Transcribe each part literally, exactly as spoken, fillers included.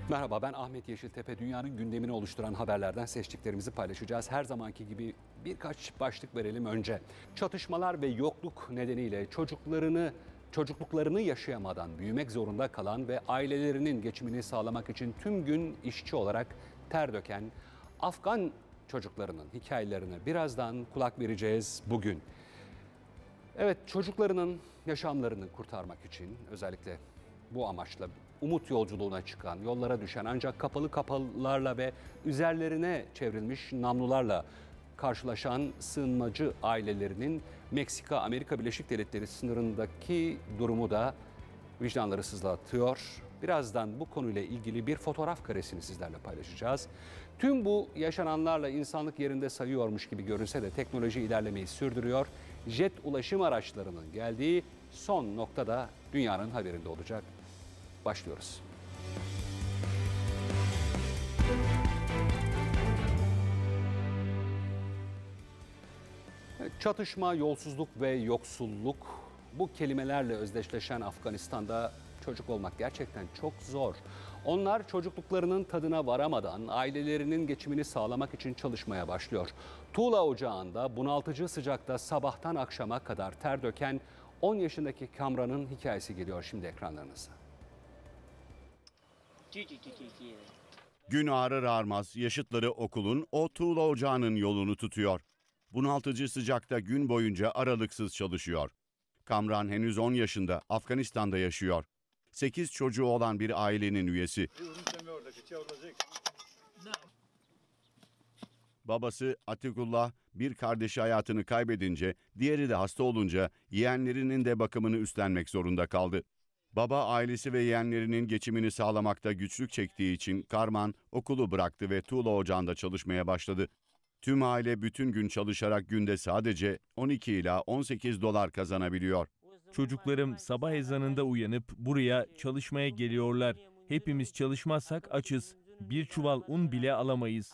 Merhaba, ben Ahmet Yeşiltepe. Dünyanın gündemini oluşturan haberlerden seçtiklerimizi paylaşacağız. Her zamanki gibi birkaç başlık verelim önce. Çatışmalar ve yokluk nedeniyle çocuklarını çocukluklarını yaşayamadan büyümek zorunda kalan ve ailelerinin geçimini sağlamak için tüm gün işçi olarak ter döken Afgan çocuklarının hikayelerine birazdan kulak vereceğiz bugün. Evet, çocuklarının yaşamlarını kurtarmak için özellikle bu amaçla umut yolculuğuna çıkan, yollara düşen ancak kapalı kapılarla ve üzerlerine çevrilmiş namlularla karşılaşan sığınmacı ailelerinin Meksika-Amerika Birleşik Devletleri sınırındaki durumu da vicdanları sızlatıyor. Birazdan bu konuyla ilgili bir fotoğraf karesini sizlerle paylaşacağız. Tüm bu yaşananlarla insanlık yerinde sayıyormuş gibi görünse de teknoloji ilerlemeyi sürdürüyor. Jet ulaşım araçlarının geldiği son noktada dünyanın haberinde olacak. Başlıyoruz. Çatışma, yolsuzluk ve yoksulluk, bu kelimelerle özdeşleşen Afganistan'da çocuk olmak gerçekten çok zor. Onlar çocukluklarının tadına varamadan ailelerinin geçimini sağlamak için çalışmaya başlıyor. Tuğla ocağında bunaltıcı sıcakta sabahtan akşama kadar ter döken on yaşındaki Kamran'ın hikayesi geliyor şimdi ekranlarınıza. Gün ağrır ağarmaz yaşıtları okulun o tuğla ocağının yolunu tutuyor. Bunaltıcı sıcakta gün boyunca aralıksız çalışıyor. Kamran henüz on yaşında, Afganistan'da yaşıyor. sekiz çocuğu olan bir ailenin üyesi. Babası Atikullah bir kardeşi hayatını kaybedince, diğeri de hasta olunca yeğenlerinin de bakımını üstlenmek zorunda kaldı. Baba ailesi ve yeğenlerinin geçimini sağlamakta güçlük çektiği için Karman okulu bıraktı ve tuğla ocağında çalışmaya başladı. Tüm aile bütün gün çalışarak günde sadece on iki ila on sekiz dolar kazanabiliyor. Çocuklarım sabah ezanında uyanıp buraya çalışmaya geliyorlar. Hepimiz çalışmazsak açız. Bir çuval un bile alamayız.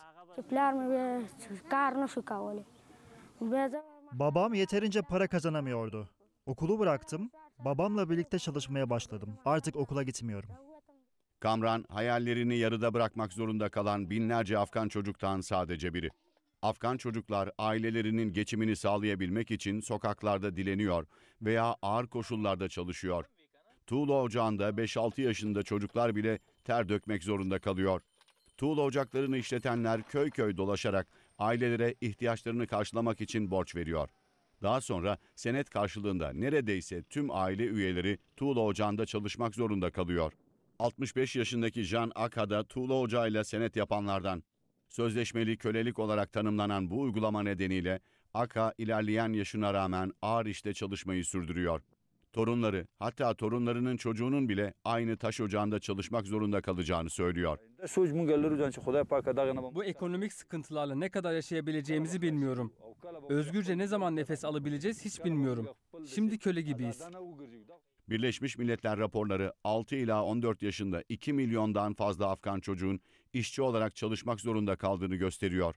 Babam yeterince para kazanamıyordu. Okulu bıraktım, babamla birlikte çalışmaya başladım. Artık okula gitmiyorum. Kamran hayallerini yarıda bırakmak zorunda kalan binlerce Afgan çocuktan sadece biri. Afgan çocuklar ailelerinin geçimini sağlayabilmek için sokaklarda dileniyor veya ağır koşullarda çalışıyor. Tuğla ocağında beş altı yaşında çocuklar bile ter dökmek zorunda kalıyor. Tuğla ocaklarını işletenler köy köy dolaşarak ailelere ihtiyaçlarını karşılamak için borç veriyor. Daha sonra senet karşılığında neredeyse tüm aile üyeleri tuğla ocağında çalışmak zorunda kalıyor. altmış beş yaşındaki Jan Akha da tuğla ocağıyla senet yapanlardan. Sözleşmeli kölelik olarak tanımlanan bu uygulama nedeniyle Akha ilerleyen yaşına rağmen ağır işte çalışmayı sürdürüyor. Torunları, hatta torunlarının çocuğunun bile aynı taş ocağında çalışmak zorunda kalacağını söylüyor. Bu ekonomik sıkıntılarla ne kadar yaşayabileceğimizi bilmiyorum. Özgürce ne zaman nefes alabileceğiz hiç bilmiyorum. Şimdi köle gibiyiz. Birleşmiş Milletler raporları altı ila on dört yaşında iki milyondan fazla Afgan çocuğun işçi olarak çalışmak zorunda kaldığını gösteriyor.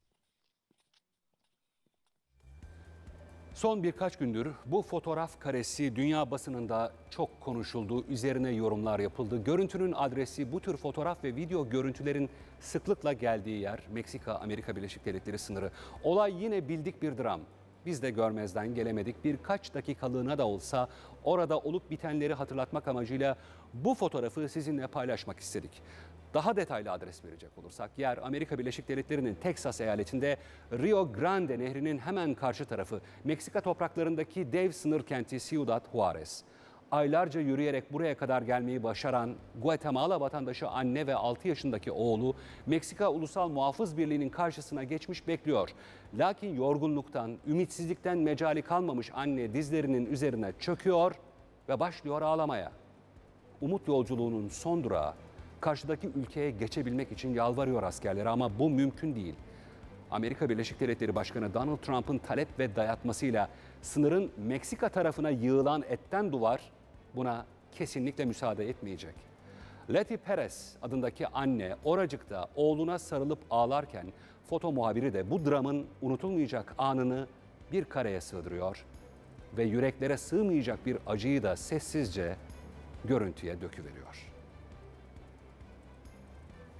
Son birkaç gündür bu fotoğraf karesi dünya basınında çok konuşuldu, üzerine yorumlar yapıldı. Görüntünün adresi, bu tür fotoğraf ve video görüntülerin sıklıkla geldiği yer Meksika-Amerika Birleşik Devletleri sınırı. Olay yine bildik bir dram. Biz de görmezden gelemedik. Birkaç dakikalığına da olsa orada olup bitenleri hatırlatmak amacıyla bu fotoğrafı sizinle paylaşmak istedik. Daha detaylı adres verecek olursak yer Amerika Birleşik Devletleri'nin Teksas eyaletinde Rio Grande Nehri'nin hemen karşı tarafı, Meksika topraklarındaki dev sınır kenti Ciudad Juarez. Aylarca yürüyerek buraya kadar gelmeyi başaran Guatemala vatandaşı anne ve altı yaşındaki oğlu Meksika Ulusal Muhafız Birliği'nin karşısına geçmiş bekliyor. Lakin yorgunluktan, ümitsizlikten mecali kalmamış anne dizlerinin üzerine çöküyor ve başlıyor ağlamaya. Umut yolculuğunun son durağı, karşıdaki ülkeye geçebilmek için yalvarıyor askerlere ama bu mümkün değil. Amerika Birleşik Devletleri Başkanı Donald Trump'ın talep ve dayatmasıyla sınırın Meksika tarafına yığılan etten duvar buna kesinlikle müsaade etmeyecek. Letty Perez adındaki anne oracıkta oğluna sarılıp ağlarken foto muhabiri de bu dramın unutulmayacak anını bir kareye sığdırıyor ve yüreklere sığmayacak bir acıyı da sessizce görüntüye döküveriyor.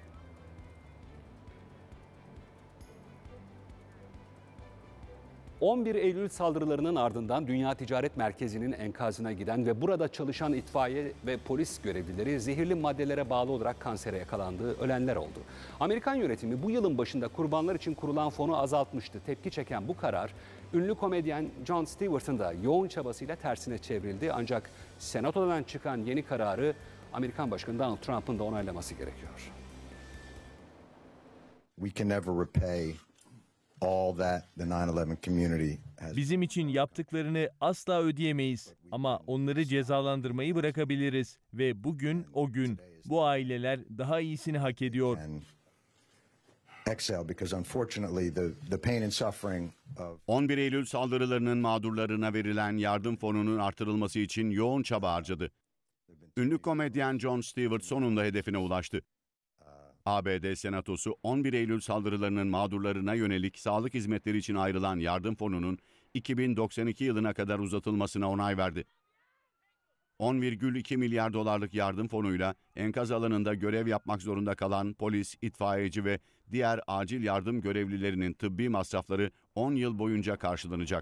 on bir Eylül saldırılarının ardından Dünya Ticaret Merkezi'nin enkazına giden ve burada çalışan itfaiye ve polis görevlileri zehirli maddelere bağlı olarak kansere yakalandığı ölenler oldu. Amerikan yönetimi bu yılın başında kurbanlar için kurulan fonu azaltmıştı. Tepki çeken bu karar ünlü komedyen Jon Stewart'ın da yoğun çabasıyla tersine çevrildi. Ancak Senato'dan çıkan yeni kararı Amerikan Başkanı Donald Trump'ın da onaylaması gerekiyor. We can never repay all that the nine eleven community has. Bizim için yaptıklarını asla ödeyemeyiz ama onları cezalandırmayı bırakabiliriz ve bugün o gün bu aileler daha iyisini hak ediyor. And exhale, because unfortunately the the pain and suffering of on bir Eylül saldırılarının mağdurlarına verilen yardım fonunun artırılması için yoğun çaba harcadı. Ünlü komedyen Jon Stewart sonunda hedefine ulaştı. A B D Senatosu on bir Eylül saldırılarının mağdurlarına yönelik sağlık hizmetleri için ayrılan yardım fonunun iki bin doksan iki yılına kadar uzatılmasına onay verdi. on virgül iki milyar dolarlık yardım fonuyla enkaz alanında görev yapmak zorunda kalan polis, itfaiyeci ve diğer acil yardım görevlilerinin tıbbi masrafları on yıl boyunca karşılanacak.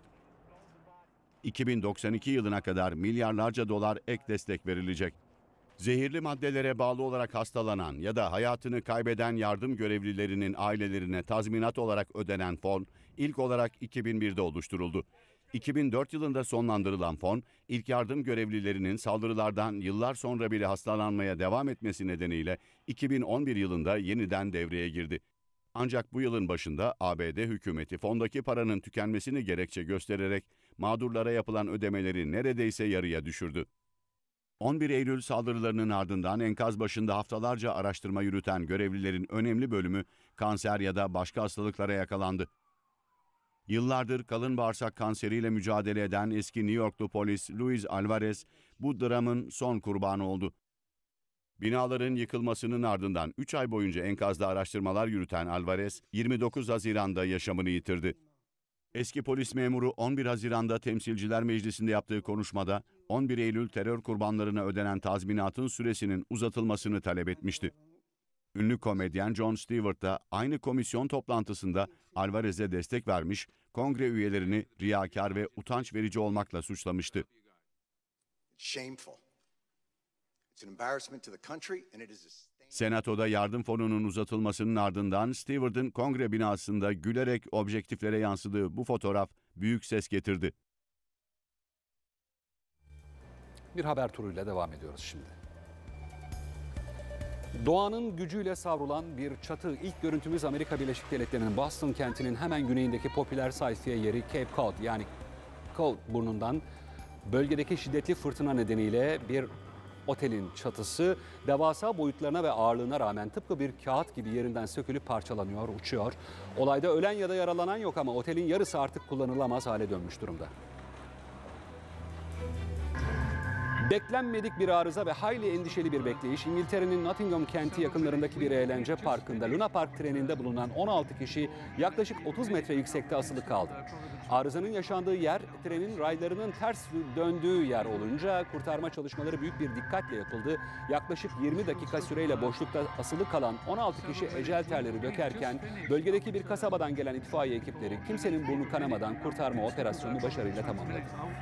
iki bin doksan iki yılına kadar milyarlarca dolar ek destek verilecek. Zehirli maddelere bağlı olarak hastalanan ya da hayatını kaybeden yardım görevlilerinin ailelerine tazminat olarak ödenen fon ilk olarak iki bin birde oluşturuldu. iki bin dört yılında sonlandırılan fon, ilk yardım görevlilerinin saldırılardan yıllar sonra bile hastalanmaya devam etmesi nedeniyle iki bin on bir yılında yeniden devreye girdi. Ancak bu yılın başında A B D hükümeti fondaki paranın tükenmesini gerekçe göstererek mağdurlara yapılan ödemeleri neredeyse yarıya düşürdü. on bir Eylül saldırılarının ardından enkaz başında haftalarca araştırma yürüten görevlilerin önemli bölümü kanser ya da başka hastalıklara yakalandı. Yıllardır kalın bağırsak kanseriyle mücadele eden eski New Yorklu polis Luis Alvarez bu dramın son kurbanı oldu. Binaların yıkılmasının ardından üç ay boyunca enkazda araştırmalar yürüten Alvarez yirmi dokuz Haziran'da yaşamını yitirdi. Eski polis memuru on bir Haziran'da Temsilciler Meclisi'nde yaptığı konuşmada on bir Eylül terör kurbanlarına ödenen tazminatın süresinin uzatılmasını talep etmişti. Ünlü komedyen Jon Stewart da aynı komisyon toplantısında Alvarez'e destek vermiş, kongre üyelerini riyakar ve utanç verici olmakla suçlamıştı. shameful. It's an embarrassment to the country and it is a stain. Senatoda yardım fonunun uzatılmasının ardından Stewart'ın kongre binasında gülerek objektiflere yansıdığı bu fotoğraf büyük ses getirdi. Bir haber turuyla devam ediyoruz şimdi. Doğanın gücüyle savrulan bir çatı. İlk görüntümüz Amerika Birleşik Devletleri'nin Boston kentinin hemen güneyindeki popüler sayfiye yeri Cape Cod yani Cod burnundan bölgedeki şiddetli fırtına nedeniyle bir otelin çatısı devasa boyutlarına ve ağırlığına rağmen tıpkı bir kağıt gibi yerinden sökülüp parçalanıyor, uçuyor. Olayda ölen ya da yaralanan yok ama otelin yarısı artık kullanılamaz hale dönmüş durumda. Beklenmedik bir arıza ve hayli endişeli bir bekleyiş. İngiltere'nin Nottingham kenti yakınlarındaki bir eğlence parkında Luna Park treninde bulunan on altı kişi yaklaşık otuz metre yüksekte asılı kaldı. Arızanın yaşandığı yer trenin raylarının ters döndüğü yer olunca kurtarma çalışmaları büyük bir dikkatle yapıldı. Yaklaşık yirmi dakika süreyle boşlukta asılı kalan on altı kişi ecel terleri dökerken bölgedeki bir kasabadan gelen itfaiye ekipleri kimsenin burnu kanamadan kurtarma operasyonunu başarıyla tamamladı.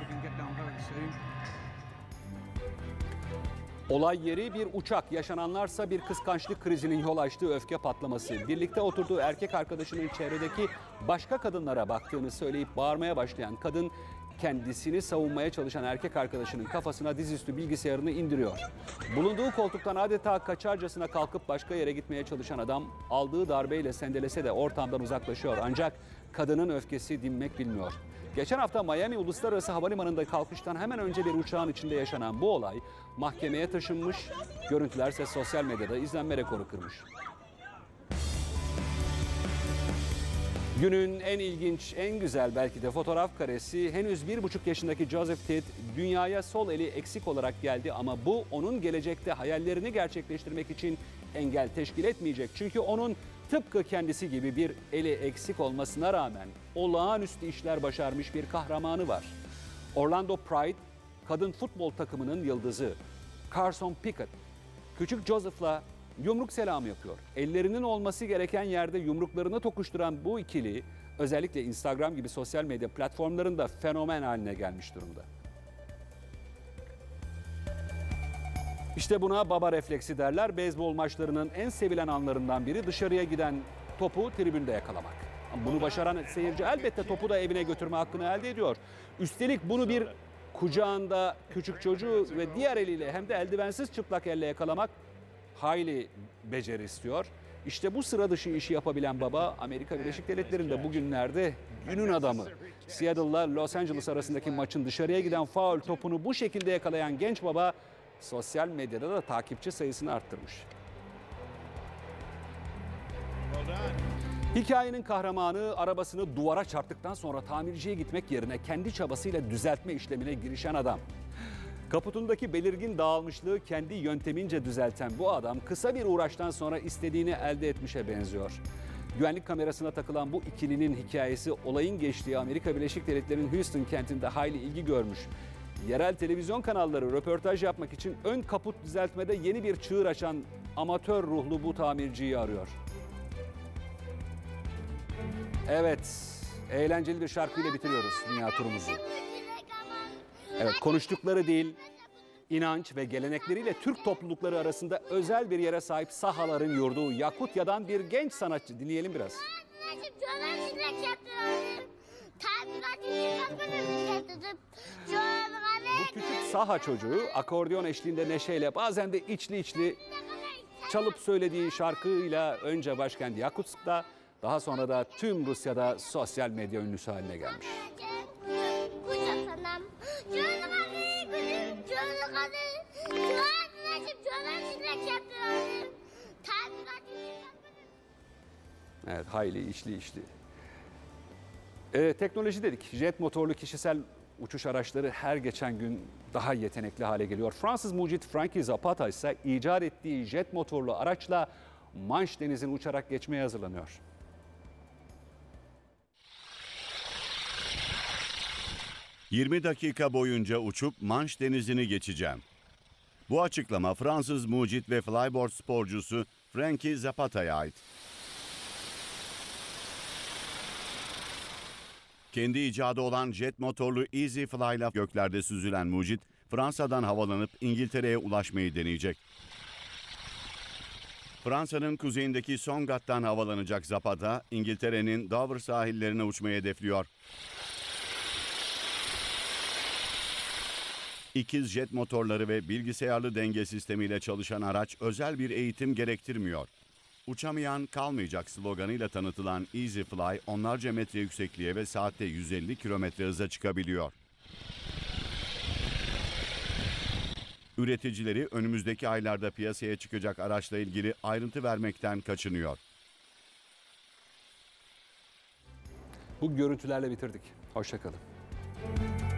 Olay yeri bir uçak, yaşananlarsa bir kıskançlık krizinin yol açtığı öfke patlaması. Birlikte oturduğu erkek arkadaşının çevredeki başka kadınlara baktığını söyleyip bağırmaya başlayan kadın kendisini savunmaya çalışan erkek arkadaşının kafasına dizüstü bilgisayarını indiriyor. Bulunduğu koltuktan adeta kaçarcasına kalkıp başka yere gitmeye çalışan adam aldığı darbeyle sendelese de ortamdan uzaklaşıyor. Ancak kadının öfkesi dinmek bilmiyor. Geçen hafta Miami Uluslararası Havalimanı'nda kalkıştan hemen önce bir uçağın içinde yaşanan bu olay mahkemeye taşınmış, görüntülerse sosyal medyada izlenme rekoru kırmış. Günün en ilginç, en güzel belki de fotoğraf karesi henüz bir buçuk yaşındaki Joseph Tidd dünyaya sol eli eksik olarak geldi ama bu onun gelecekte hayallerini gerçekleştirmek için engel teşkil etmeyecek. Çünkü onun tıpkı kendisi gibi bir eli eksik olmasına rağmen olağanüstü işler başarmış bir kahramanı var. Orlando Pride kadın futbol takımının yıldızı Carson Pickett küçük Joseph'la yumruk selamı yapıyor. Ellerinin olması gereken yerde yumruklarını tokuşturan bu ikili özellikle Instagram gibi sosyal medya platformlarında fenomen haline gelmiş durumda. İşte buna baba refleksi derler. Beyzbol maçlarının en sevilen anlarından biri dışarıya giden topu tribünde yakalamak. Bunu başaran seyirci elbette topu da evine götürme hakkını elde ediyor. Üstelik bunu bir kucağında küçük çocuğu ve diğer eliyle hem de eldivensiz çıplak elle yakalamak hayli beceri istiyor. İşte bu sıra dışı işi yapabilen baba Amerika Birleşik Devletleri'nde bugünlerde günün adamı. Seattle'la Los Angeles arasındaki maçın dışarıya giden faul topunu bu şekilde yakalayan genç baba sosyal medyada da takipçi sayısını arttırmış. Hikayenin kahramanı arabasını duvara çarptıktan sonra tamirciye gitmek yerine kendi çabasıyla düzeltme işlemine girişen adam. Kaputundaki belirgin dağılmışlığı kendi yöntemince düzelten bu adam kısa bir uğraştan sonra istediğini elde etmişe benziyor. Güvenlik kamerasına takılan bu ikilinin hikayesi olayın geçtiği Amerika Birleşik Devletleri'nin Houston kentinde hayli ilgi görmüş. Yerel televizyon kanalları röportaj yapmak için ön kaput düzeltmede yeni bir çığır açan amatör ruhlu bu tamirciyi arıyor. Evet, eğlenceli bir şarkıyla bitiriyoruz dünya turumuzu. Evet, konuştukları değil, inanç ve gelenekleriyle Türk toplulukları arasında özel bir yere sahip Sahaların yurdu Yakutya'dan bir genç sanatçı. Dinleyelim biraz. Bu küçük Saha çocuğu akordeon eşliğinde neşeyle bazen de içli içli çalıp söylediği şarkıyla önce başkent Yakutsk'ta, daha sonra da tüm Rusya'da sosyal medya ünlüsü haline gelmiş. Evet, hayli içli içli. Ee, teknoloji dedik. Jet motorlu kişisel uçuş araçları her geçen gün daha yetenekli hale geliyor. Fransız mucit Frankie Zapata ise icat ettiği jet motorlu araçla Manş Denizi'ni uçarak geçmeye hazırlanıyor. yirmi dakika boyunca uçup Manş Denizi'ni geçeceğim. Bu açıklama Fransız mucit ve flyboard sporcusu Frankie Zapata'ya ait. Kendi icadı olan jet motorlu Easy Fly'la göklerde süzülen mucit, Fransa'dan havalanıp İngiltere'ye ulaşmayı deneyecek. Fransa'nın kuzeyindeki Songat'tan havalanacak Zapata, İngiltere'nin Dover sahillerine uçmayı hedefliyor. İkiz jet motorları ve bilgisayarlı denge sistemiyle çalışan araç özel bir eğitim gerektirmiyor. Uçamayan kalmayacak sloganıyla tanıtılan Easy Fly onlarca metre yüksekliğe ve saatte yüz elli kilometre hıza çıkabiliyor. Üreticileri önümüzdeki aylarda piyasaya çıkacak araçla ilgili ayrıntı vermekten kaçınıyor. Bu görüntülerle bitirdik. Hoşça kalın.